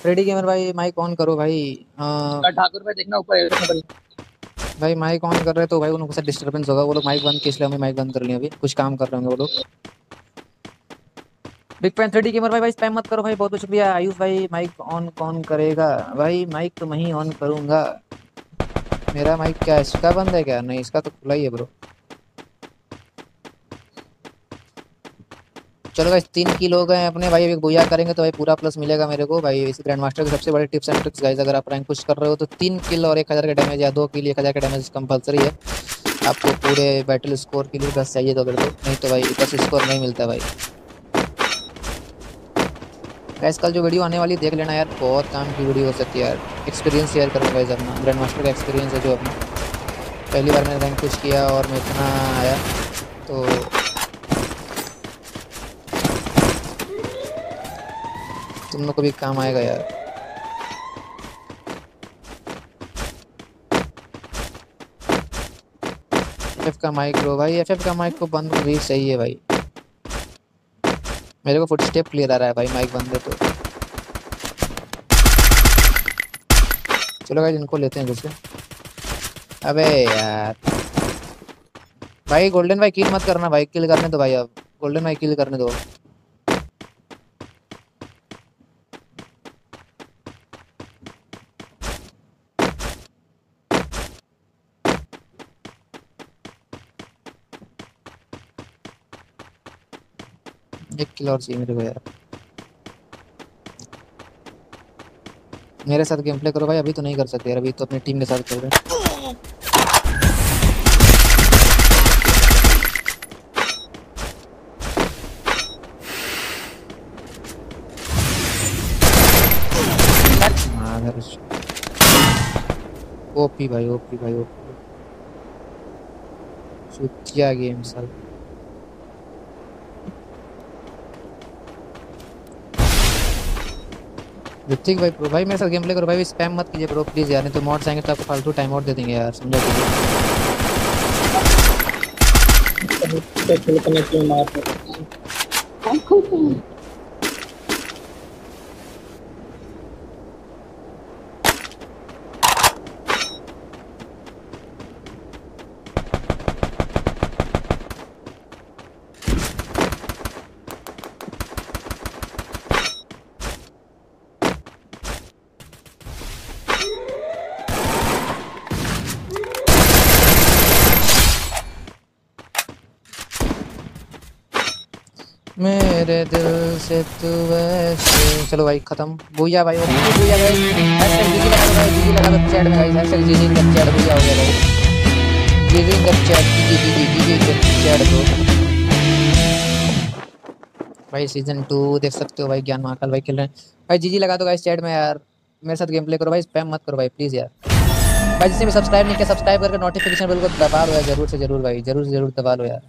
3D गेमर भाई माइक ऑन करो भाई। ठाकुर भाई देखना ऊपर देखना भाई। भाई माइक ऑन कर रहे तो भाई उनको से डिस्टरबेंस होगा, वो लोग माइक बंद किए इसलिए हमें माइक बंद कर लिया, अभी कुछ काम कर रहे होंगे वो लोग। बिग पैन 3D गेमर भाई, भाई स्पैम मत करो भाई, बहुत बहुत शुक्रिया। आयुष भाई माइक ऑन कौन करेगा? भाई माइक तो मैं ही ऑन करूंगा। मेरा माइक क्या इसका बंद है क्या? नहीं इसका तो खुला ही है ब्रो। चलो गाइस 3 किल हो गए अपने भाई, अभी बुया करेंगे तो भाई पूरा प्लस मिलेगा मेरे को भाई। इसी ग्रैंड मास्टर के सबसे बड़े टिप्स एंड ट्रिक्स गाइस, अगर आप रैंक पुश कर रहे हो तो 3 किल और 1000 का डैमेज, या 2 किल 1000 का डैमेज कंपलसरी है आपको पूरे बैटल स्कोर के लिए। 10 चाहिए तो अगर तो, नहीं तो भाई 10 स्कोर नहीं मिलता भाई। गाइस कल जो वीडियो आने वाली देख लेना यार, बहुत काम की वीडियो हो सकती है यार। एक्सपीरियंस शेयर करूँगा गाइस अपना, ग्रैंड मास्टर का एक्सपीरियंस है जो अपना। पहली बार मैंने रैंक पुश किया और मैं इतना आया तो तुम लोग को भी काम आएगा यार। एफ का माइक लो भाई, एफ का माइक को बंद भी सही है भाई। मेरे को फुट स्टेप क्लियर आ रहा है भाई माइक बंद है तो। चलो भाई इनको लेते हैं दूसरे। अबे यार भाई गोल्डन भाई किल मत करना भाई, किल करने दो भाई, अब गोल्डन भाई किल करने दो। एक किल और चाहिए मेरे को यार। मेरे साथ गेम प्ले करो भाई, अभी तो नहीं कर सकते यार, अभी तो अपनी टीम के साथ खेल रहे हैं। ओपी भाई ओपी भाई ओपी। सुतिया गेम साल। ऋतिक भाई प्रो भाई मेरे साथ गेम प्ले करो भाई, स्पैम मत कीजिए ब्रो प्लीज यार, नहीं तो मॉड्स आएंगे तो आपको फालतू टाइम आउट दे देंगे यार, समझा कीजिए। खेल करने के लिए मार मेरे दिल से तू वैसे। चलो भाई खत्म भूया भाई, ओके भूया भाई। हैशटैग जीजी लगा दो भाई, जीजी लगा दो चैट में भाई, हैशटैग जीजी इन द चैट भूया हो गया भाई। जीजी in the chat, GG GG GG in the chat bro. भाई सीजन 2 देख सकते हो भाई, ज्ञान महाकाल भाई खेल रहे हैं भाई। जीजी लगा दो गाइस चैट में यार, मेरे साथ गेम प्ले करो भाई, स्पैम मत करो भाई प्लीज यार। भाई जिसने भी सब्सक्राइब नहीं किया सब्सक्राइब करके नोटिफिकेशन बेल को दबा लो यार, जरूर से जरूर भाई, जरूर से जरूर दबा लो यार।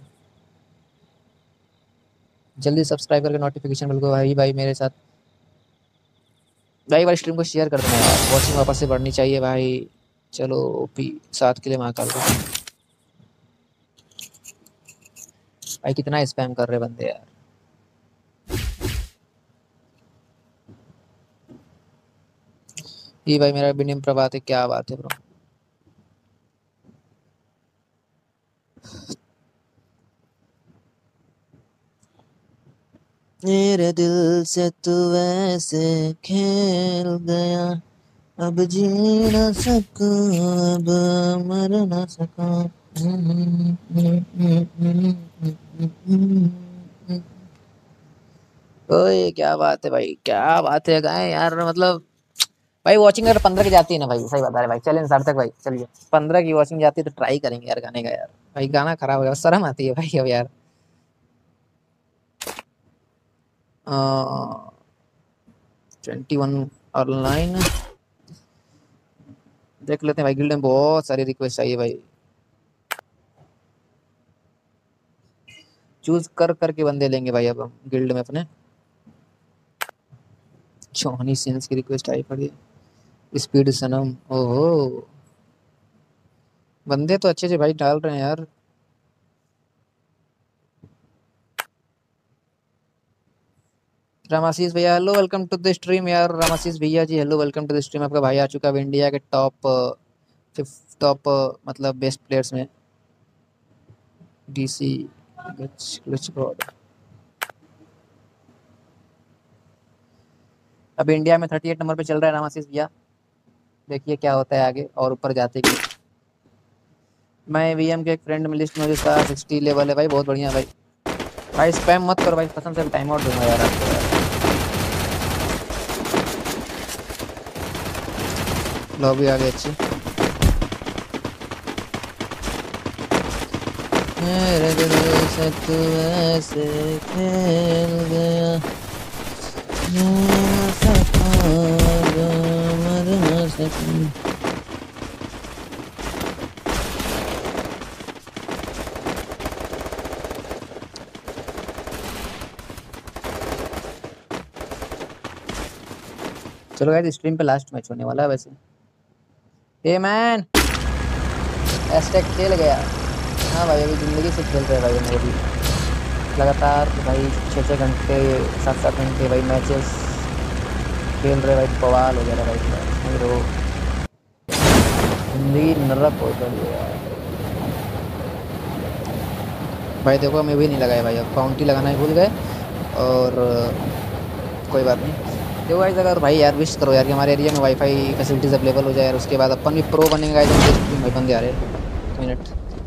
जल्दी सब्सक्राइब करके नोटिफिकेशन बेल को भाई भाई मेरे साथ। भाई भाई स्ट्रीम को शेयर कर देना यार, वॉचिंग वापस से बढ़नी चाहिए भाई। चलो ओपी 7 के लिए महाकाल को। भाई कितना स्पैम कर रहे बंदे यार। ये भाई मेरा बिनिम प्रभात है, क्या बात है ब्रो। मेरे दिल से तू ऐसे खेल गया, अब जी ना सकूं, अब मर ना सकूं। ओए क्या बात है भाई, क्या बात है गाय यार, मतलब भाई वॉचिंग अगर 15 की जाती है ना भाई, सही बता रहे भाई, चैलेंज सार्थक भाई, चलिए 15 की वॉचिंग जाती है तो ट्राई करेंगे यार गाने का यार। भाई गाना खराब हो गया, शर्म आती है भाई अब यार। 21 ऑनलाइन देख लेते हैं भाई, गिल्ड में बहुत सारी रिक्वेस्ट चाहिए भाई। चूज कर करके बंदे लेंगे भाई अब हम गिल्ड में अपने। जॉनी सिंस की रिक्वेस्ट आई पड़ी है, स्पीड सनम, ओहो बंदे तो अच्छे से भाई डाल रहे हैं यार। रामाशीष भैया hello welcome to the stream यार। रामाशीष भैया ji hello welcome to the stream. आपका भाई आ चुका है इंडिया के टॉप मतलब बेस्ट प्लेयर्स में। DC glitch god. अभी इंडिया में 38 नंबर पे चल रहा है रामाशीष भैया। देखिए क्या होता है आगे और ऊपर जाते कि मैं वीएम के एक फ्रेंड में लिस्ट में जिसका 60 लेवल है भाई। बहुत बढ़िया भाई। भाई स्पैम मत करो भाई कसम से टाइम आउट दूंगा यार आपको यार। लॉबी आ गई अच्छी। मेरे दिल से तू ऐसे खेल गया जो मर न सकूं। चलो गाइस स्ट्रीम पे लास्ट मैच होने वाला है वैसे। ए मैन हैशटैग खेल गया। हाँ भाई अभी ज़िंदगी से खेल रहे हैं भाई मेरे भी लगातार भाई 6-6 घंटे 7-7 घंटे भाई मैचेस खेल रहे भाई। बवाल हो गया था भाई नहीं रो जिंदगी नरक हो गई यार। भाई देखो मैं भी नहीं लगाया भाई। अब काउंटी लगाना ही भूल गए और कोई बात नहीं। देखो गाइस अगर भाई यार विश करो यार कि हमारे एरिया में वाईफाई फैसिलिटीज़ अवेलेबल हो जाए यार। उसके बाद अपन भी प्रो बनेंगे गाइस। भाई बंदे आ रहे हैं मिनट।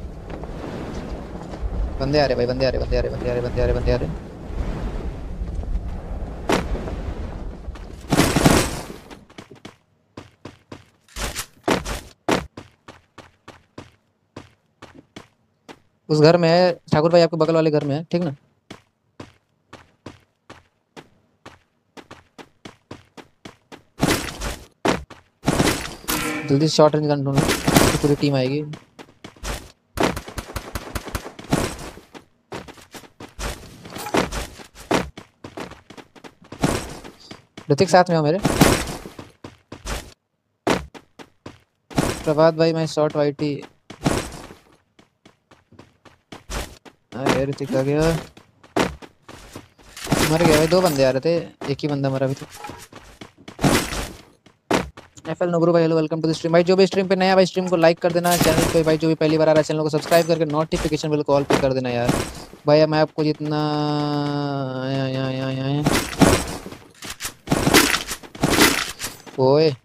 बंदे आ रहे भाई बंदे आ रहे बंदे आ रहे बंदे आ रहे बंदे आ रहे बंदे आ रहे। उस घर में है ठाकुर भाई आपके बगल वाले घर में है ठीक ना। जल्दी शॉर्ट रेंज गन ढूंढो तो पूरी टीम आएगी। ऋतिक साथ में हो मेरे। प्रभात भाई मैं शॉर्ट वाइटी। अरे ऋतिक आ गया। मर गया भाई। 2 बंदे आ रहे थे एक ही बंदा मरा अभी तो। एफएल नगरू भाई hello welcome to the stream. भाई जो भी स्ट्रीम पे नया भाई स्ट्रीम को लाइक कर देना। चैनल पे भाई जो भी पहली बार आ रहा है चैनल को सब्सक्राइब करके नोटिफिकेशन बिल कॉल पे कर देना यार। भाई मैं आपको जितना ओए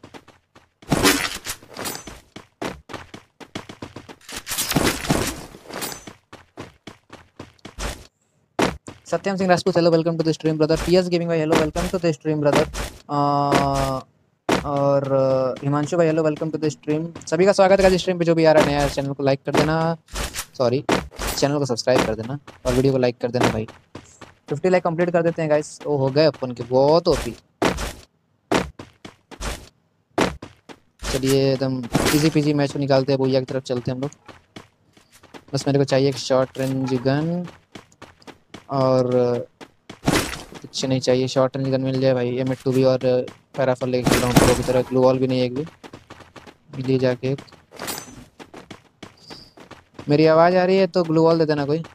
Satyam Singh Rajput hello welcome to the stream brother. PS gaming भाई hello welcome to the stream brother. और हिमांशु भाई hello welcome to the stream. सभी का स्वागत है स्ट्रीम पे। जो भी आ रहा है नया चैनल को लाइक कर देना। सॉरी चैनल को सब्सक्राइब कर देना और वीडियो को लाइक कर देना भाई। 50 लाइक कंप्लीट कर देते हैं गाइस। वो हो गए अपन के बहुत ओपी। चलिए एकदम इजी पीजी मैच को निकालते हैं। भैया की तरफ चलते हैं हम लोग। बस मेरे को चाहिए एक शॉर्ट रेंज गन और कुछ नहीं चाहिए। शॉर्ट रेंज गन मिल जाए भाई। M2 भी और पैराफल लेके चल रहा हूँ प्रो की तरह। ग्लू वॉल भी नहीं है एक भी मिली जाके। मेरी आवाज़ आ रही है तो ग्लू वॉल दे देना कोई।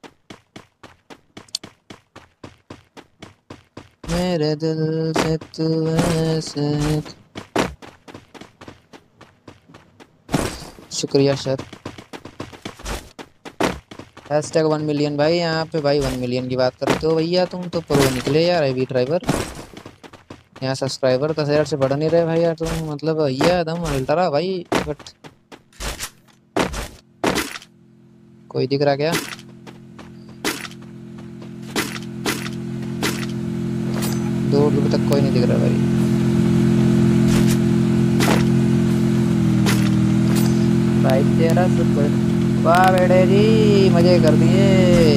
मेरे दिल से तू ऐसे। शुक्रिया सर। हैशटैग 1 मिलियन भाई यहाँ पे भाई 1 मिलियन की बात करते हो भैया। तुम तो प्रो निकले यार हेवी ड्राइवर। यहाँ सब्सक्राइबर 10,000 से बढ़ नहीं रहे भाई यार। तुम मतलब भैया एकदम अल्ट्रा भाई। बट कोई दिख रहा क्या? दूर दूर तक कोई नहीं दिख रहा भाई। भाई तेरा शुक्र। वाह बेटे जी मजे कर दिए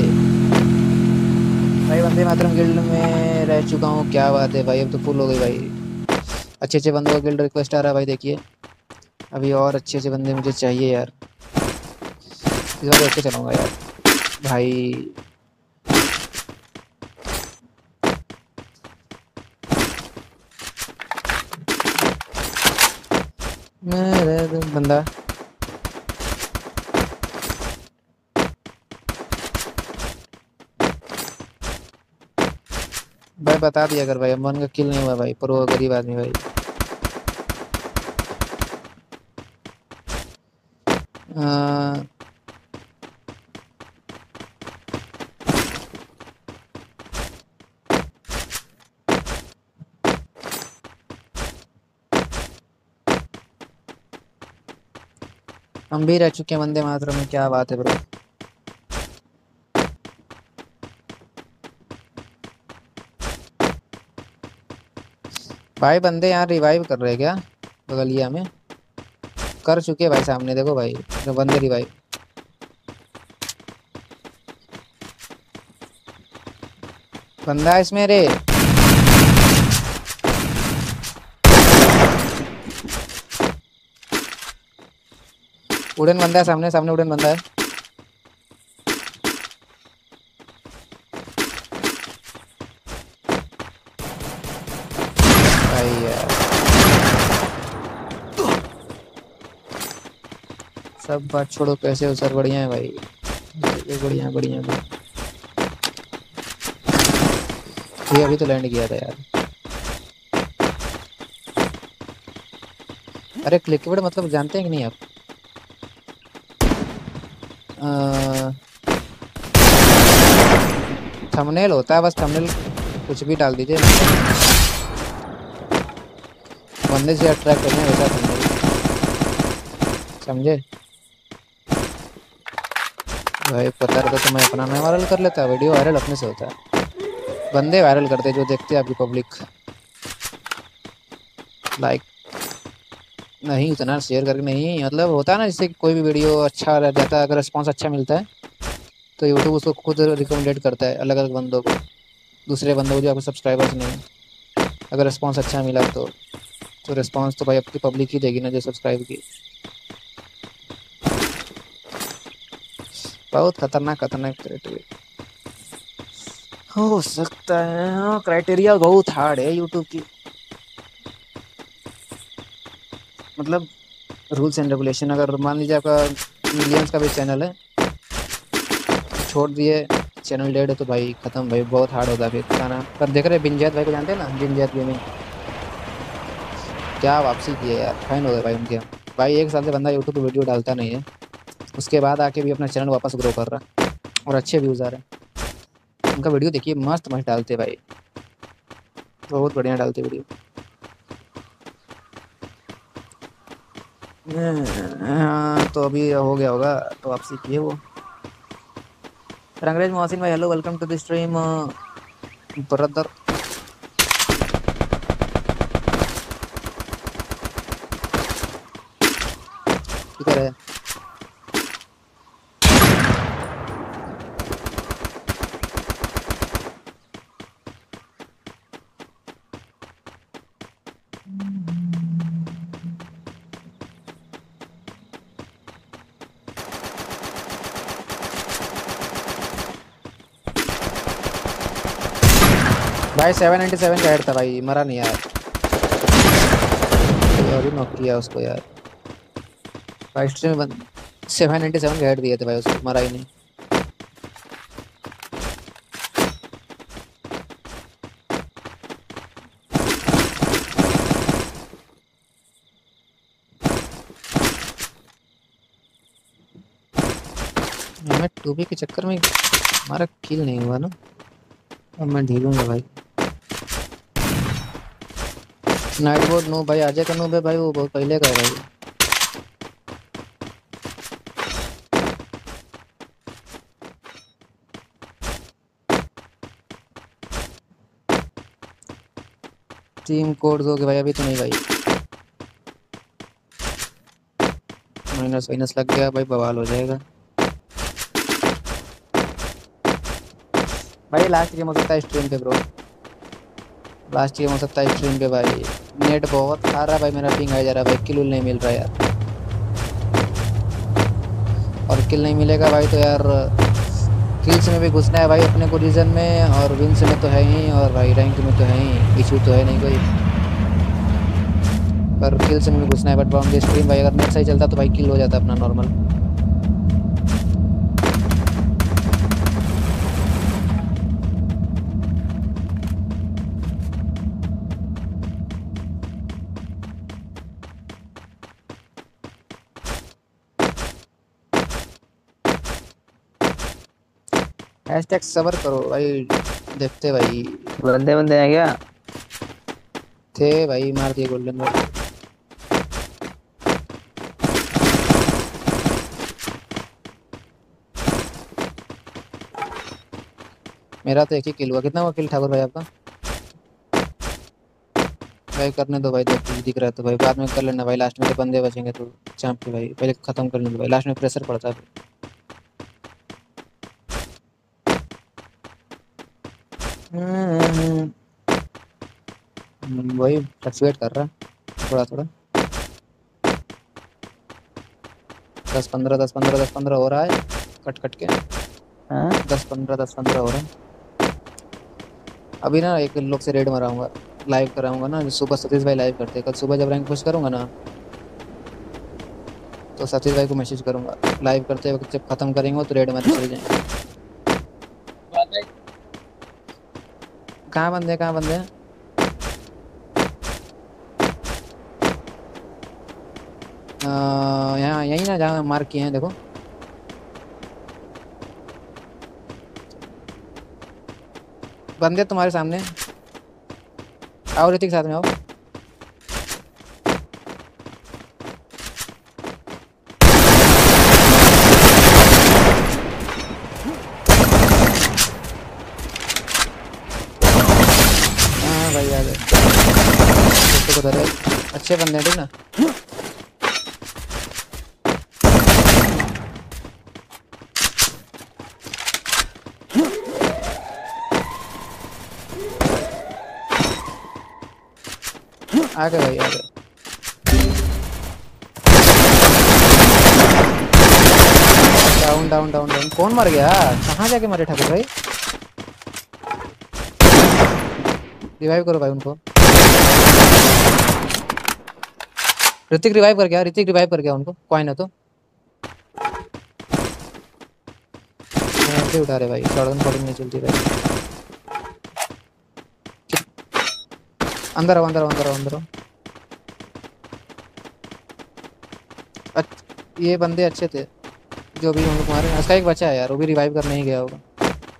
भाई। वंदे मातरम गिल्ड में रह चुका हूँ। क्या बात है भाई। अब तो फुल हो गई भाई। अच्छे अच्छे बंदों का गिल्ड रिक्वेस्ट आ रहा है भाई। देखिए अभी और अच्छे अच्छे बंदे मुझे चाहिए यार। इस बार देख के चलूँगा यार भाई। मेरे बंदा भाई बता दिया अगर भाई मन का किल नहीं हुआ भाई, पर वो गरीब आदमी भाई। अ, हम भी रह चुके हैं वंदे मातरम में, क्या बात है ब्रो। भाई बंदे यहाँ रिवाइव कर रहे हैं क्या बगलिया में? कर चुके हैं भाई, सामने देखो भाई जो बंदे रिवाइव। बंदा है इसमें रे। उड़न बंदा है सामने, सामने उड़न बंदा है। भाई यार सब बात छोड़ो, कैसे हो सर? बढ़िया है भाई, बढ़िया बढ़िया बढ़िया। ये अभी तो लैंड किया था यार। अरे क्लिकबोर्ड मतलब जानते हैं कि नहीं आप? थंबनेल होता है बस, थंबनेल कुछ भी डाल दीजिए, बंदे से अट्रैक्ट करना है वैसा थंबनेल, समझे भाई? पता रहता तो मैं अपना नहीं वायरल कर लेता, वीडियो वायरल अपने से होता है, बंदे वायरल करते जो देखते हैं आपकी पब्लिक। लाइक नहीं उतना शेयर करके नहीं, मतलब होता है ना, जैसे कोई भी वीडियो अच्छा रह जाता है, अगर रिस्पॉन्स अच्छा मिलता है तो यूट्यूब उसको खुद रिकमेंडेड करता है अलग अलग बंदों को, दूसरे बंदों को जो आपके सब्सक्राइबर्स नहीं हैं। अगर रिस्पॉन्स अच्छा मिला तो रिस्पॉन्स तो भाई आपकी पब्लिक ही देगी ना जो सब्सक्राइब की। बहुत खतरनाक खतरनाक क्राइटेरिया हो सकता है। हाँ क्राइटेरिया बहुत हार्ड है यूट्यूब की, मतलब रूल्स एंड रेगुलेशन। अगर मान लीजिए आपका मिलियंस का भी चैनल है, छोड़ दिए चैनल डेड है तो भाई खत्म भाई, बहुत हार्ड होता है फिर खाना। पर देख रहे बिनजैद भाई को जानते हैं ना, बिनजैद गेमिंग, क्या वापसी की है यार, फैन हो गए भाई उनके हम। भाई 1 साल से बंदा यूट्यूब पे वीडियो डालता नहीं है, उसके बाद आके भी अपना चैनल वापस ग्रो कर रहा है और अच्छे व्यूज़ आ रहे हैं। उनका वीडियो देखिए, मस्त मस्त डालते भाई, बहुत बढ़िया डालते वीडियो। हाँ तो अभी हो गया होगा, तो वापसी की है वो। रंगरेज मोहसिन भाई hello, welcome to the stream brother. किधर है? भाई 797 का हेड था भाई, मरा नहीं यार, तो अभी नॉक किया उसको यार। भाई स्ट्रीम में 797 का हेड दिए थे भाई, उसको मरा ही नहीं। मैं टूबी के चक्कर में हमारा किल नहीं हुआ ना, अब मैं ढीलूंगा भाई। नाइट बोर्ड नो भाई, आजे का नो है भाई, वो बहुत पहले का है भाई। टीम कोड दोगे भाई? अभी तो नहीं भाई, माइनस वाइनस लग गया भाई, बवाल हो जाएगा भाई। लास्ट गेम हो सकता है स्ट्रीम पे ब्रो, लास्ट गेम हो सकता है स्ट्रीम पे भाई। नेट बहुत खा रहा है भाई, मेरा पिंग आ जा रहा है भाई, किल नहीं मिल रहा यार। और किल नहीं मिलेगा भाई तो यार किल्स में भी घुसना है भाई अपने को रीजन में, और विंस में तो है ही, और भाई रैंक में तो है ही, इशू तो है नहीं कोई, पर किल्स में भी घुसना है। बट ऑन द स्क्रीन भाई अगर नेट सही चलता तो भाई किल हो जाता अपना नॉर्मल। हैशटैग सबर करो भाई, देखते भाई। बंदे बंदे हैं क्या? थे भाई, मार दिए गोल्डन भाई। मेरा तो एक ही किल हुआ। कितना हुआ किल ठाकुर भाई आपका? भाई करने दो भाई, दिख रहा है तो भाई बाद में कर लेना भाई, लास्ट में तो बंदे बचेंगे तो चांप के भाई, पहले खत्म कर लेंगे भाई, लास्ट में प्रेशर पड़ता है। हम्म, वही फ्लक्चुएट कर रहा है थोड़ा थोड़ा। 10-15 10-15 10-15 हो रहा है, कट कट के। हाँ 10-15 हो रहा है। अभी ना एक लोग से रेड मराऊंगा, लाइव कराऊंगा ना, सुबह सतीश भाई लाइव करते हैं, कल सुबह जब रैंक पुश करूंगा ना, तो सतीश भाई को मैसेज करूंगा, लाइव करते वक्त जब खत्म करेंगे तो रेड मारने चले जाएंगे। कहाँ बंदे हैं, कहाँ बंदे हैं? यहाँ यहीं ना जहाँ मार्क किए हैं, देखो। बंदे तुम्हारे सामने। आओ ऋतिक साथ में आओ। हाँ भाई आ गए। देखो तो अच्छे बंदे हैं, ठीक ना। आ गए भाई आ गए। Down down down down. कौन मर गया? कहाँ जाके मरे ठाकुर भाई? रिवाइव करो भाई उनको। ऋतिक रिवाइव कर गया, ऋतिक रिवाइव कर गया उनको, कॉइन है तो ऐसे उठा रहे भाई, शॉटगन फॉटिंग नहीं चलती भाई। अंदर आओ अंदर आओ अंदर आओ अंदर आओ। ये बंदे अच्छे थे जो भी हम लोग मारे। उसका एक बच्चा है यार, वो भी रिवाइव करने ही गया होगा।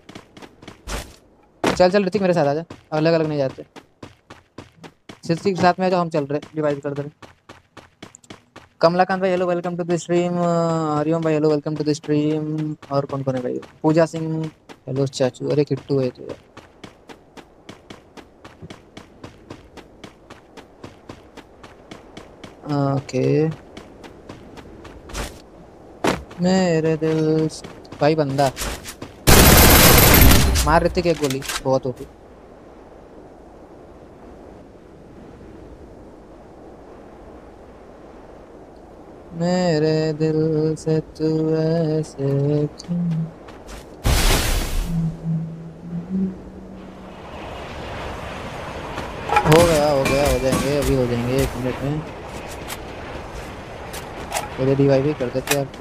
चल चल ऋतिक मेरे साथ आ जा, अलग अलग नहीं जाते। ऋतिक के साथ में आ जाओ, हम चल रहे रिवाइव कर दे। कमलाकांत भाई hello welcome to the stream. Hariom भाई hello welcome to the stream. और कौन कौन है भाई? पूजा सिंह हेलो चाचू। अरे किट्टू है तो यार। ओके मेरे दिल भाई बंदा मार ऋतिक एक गोली बहुत होती। मेरे दिल से तू ऐसे क्यों? हो गया हो जाएंगे, अभी हो जाएंगे 1 मिनट में। पहले रिवाइव ही कर देते आपको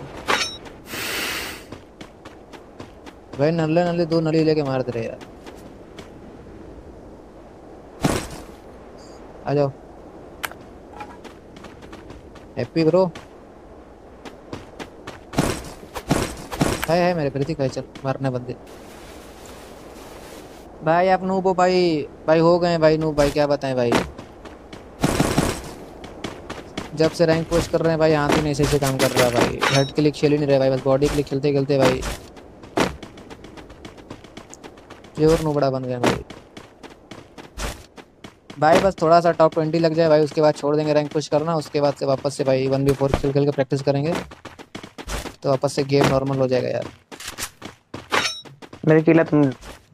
भाई। नल्ले नल्ले 2 नली लेके मार दे रहे यार। आ जाओ हैप्पी ब्रो। है मेरे प्रतीक भाई, चल मारने बंदे। भाई आप नूब हो भाई। भाई हो गए भाई नूब भाई, क्या बताएं भाई। जब से रैंक पुश कर रहे हैं भाई, हाथ ही नहीं सही से काम कर रहा भाई। हेड के लिए खेल ही नहीं रहे भाई, बस बॉडी के लिए खेलते खेलते भाई प्योर नूबड़ा बन गया भाई। भाई बस थोड़ा सा टॉप 20 लग जाए भाई, उसके बाद छोड़ देंगे रैंक पुश करना। उसके बाद से वापस से भाई 1v4 खेल खेल के प्रैक्टिस करेंगे, तो वापस से गेम नॉर्मल हो जाएगा यार। मेरे किला तुम।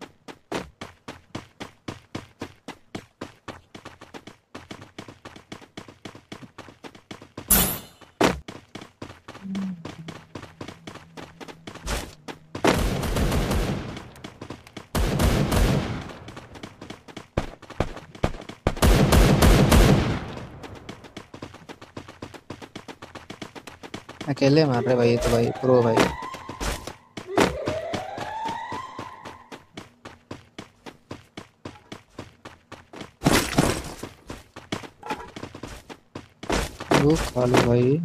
अकेले मार रहे भाई ये तो भाई प्रो भाई। वो खा लो भाई।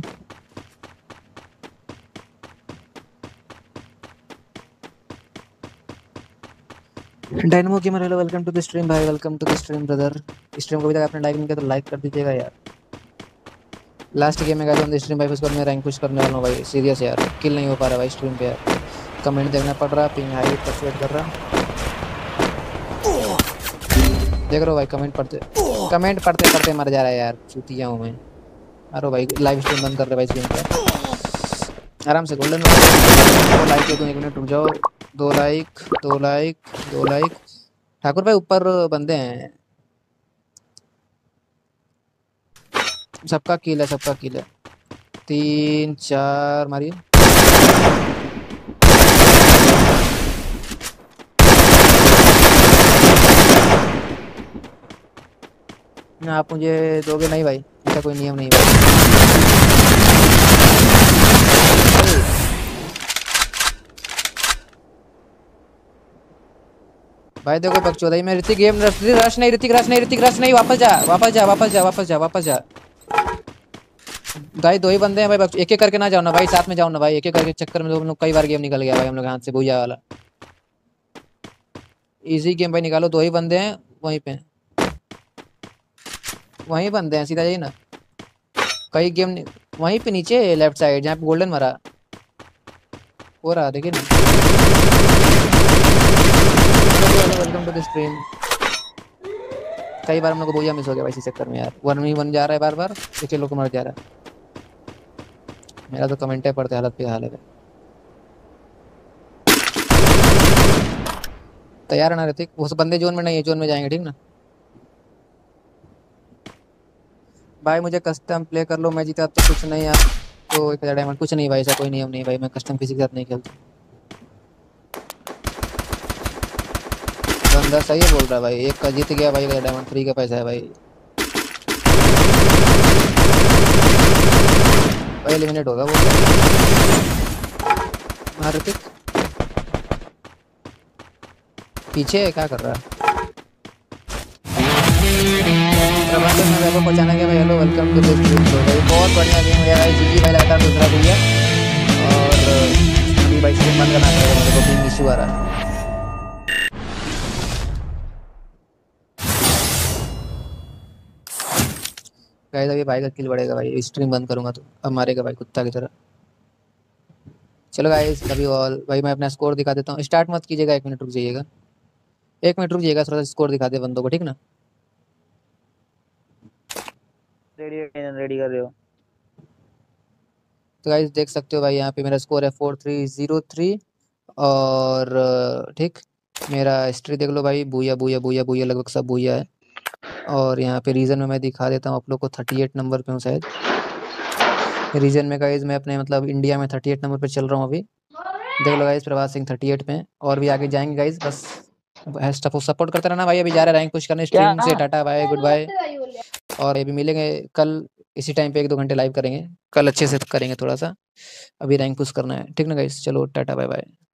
Dynamo gamer hello welcome to the stream भाई, welcome to the stream brother. Stream को भी तक आपने लाइक नहीं किया तो लाइक कर दीजिएगा यार। लास्ट गेम में गाइस ऑन द स्ट्रीम भाई, उसके बाद मैं रैंक पुश करने वाला हूँ भाई। सीरियस यार, किल नहीं हो पा रहा भाई स्ट्रीम पे यार। कमेंट देखना पड़ रहा, पिंग हाई फ्लक्चुएट कर रहा। देख रहे हो भाई, कमेंट पढ़ते पढ़ते मर जा रहा है यार, चूतिया हूँ मैं। अरे भाई लाइव स्ट्रीम बंद कर रहे भाई इस गेम का। आराम से गोल्डन 2 लाइक दे दूँ, 1 मिनट रुक जाओ। 2 लाइक 2 लाइक 2 लाइक। ठाकुर भाई ऊपर बंदे हैं, सबका किल है, सबका किल है। 3 4 मारिए। आप मुझे दोगे नहीं भाई, ऐसा कोई नियम नहीं भाई। भाई देखो बकचोदाई में ऋतिक गेम रश नहीं, ऋतिक रश नहीं, ऋतिक रश नहीं, वापस जा वापस जा वापस जा वापस जा वापस जा। भाई 2 ही बंदे हैं भाई, एक एक करके ना जाओ ना भाई, साथ में जाओ ना भाई। एक एक करके चक्कर में हम लोग कई बार गेम निकल गया भाई हम लोग हाथ से, भूया वाला। इजी गेम भाई निकालो, 2 ही बंदे हैं वहीं पे, वहीं बंदे हैं, सीधा जाइए ना। कई गेम वहीं पे नीचे लेफ्ट साइड जहाँ पे गोल्डन मरा हो रहा, देखिए ना। Welcome to the stream. कई बार हम लोग को भूया मिस हो गया भाई इसी चक्कर में यार, 1v1 जा रहा है बार बार, एक लोग को मर जा रहा है। मेरा तो कमेंट है पढ़ते हालत पे हालत है। तैयार है ना ऋतिक? वो बंदे जोन में नहीं है, जोन में जाएंगे ठीक ना भाई। मुझे कस्टम प्ले कर लो, मैं जीता तो कुछ नहीं यार, तो 1000 डायमंड कुछ नहीं भाई, ऐसा कोई नियम नहीं भाई। मैं कस्टम किसी के साथ नहीं खेलता। बंदा सही है बोल रहा है भाई, एक का जीत गया भाई, 1000 डायमंड फ्री का पैसा है भाई। भाई एलिमिनेट होगा वो। हाँ ऋतिक पीछे क्या कर रहा है? प्रबंधन में वेबो पहुंचाना गया भाई। Hello welcome to this video भाई, बहुत बढ़िया गेम है भाई। जीजी भाई लगातार दूसरा भैया, और अभी भाई स्ट्रीम बंद करना पड़ेगा, मेरे को पिंग इशू आ रहा है। गाइस अभी भाई का किल बढ़ेगा भाई, स्ट्रीम बंद करूंगा तो अब मारेगा भाई कुत्ता की तरह। चलो गाइस लव यू ऑल भाई, मैं अपना स्कोर दिखा देता हूँ। स्टार्ट मत कीजिएगा, 1 मिनट रुक जाइएगा, 1 मिनट रुक जाइएगा, थोड़ा सा स्कोर दिखा दे बंदों को ठीक ना। रेडी कर रहे हो? तो गाइस देख सकते हो भाई, यहाँ पे मेरा स्कोर है 4303, और ठीक मेरा हिस्ट्री देख लो भाई, बूया बूया बूया बूया लगभग सब बूया है। और यहाँ पे रीजन में मैं दिखा देता हूँ आप लोग को, 38 नंबर पे हूँ शायद रीजन में गाइस। मैं अपने मतलब इंडिया में 38 नंबर पे चल रहा हूँ अभी। देख लो गाइस, प्रभात सिंह 38 पे हैं, और भी आगे जाएंगे गाइस, बस सपोर्ट करते रहना भाई। अभी जा रहा है रैंक पुश करने स्ट्रीम से, टाटा बाय गुड बाय। और अभी मिलेंगे कल इसी टाइम पे, 1-2 घंटे लाइव करेंगे कल, अच्छे से करेंगे थोड़ा सा। अभी रैंक पुश करना है ठीक ना गाइस, चलो टाटा बाय बाय।